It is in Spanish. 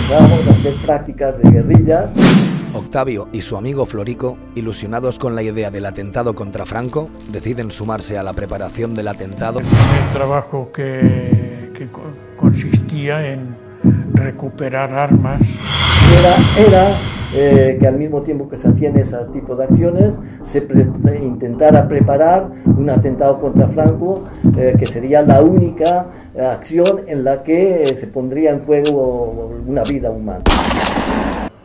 entramos a hacer prácticas de guerrillas. Octavio y su amigo Florico, ilusionados con la idea del atentado contra Franco, deciden sumarse a la preparación del atentado. El primer trabajo que consistía en recuperar armas. Era que al mismo tiempo que se hacían esos tipos de acciones, se intentara preparar un atentado contra Franco, que sería la única acción en la que se pondría en juego una vida humana.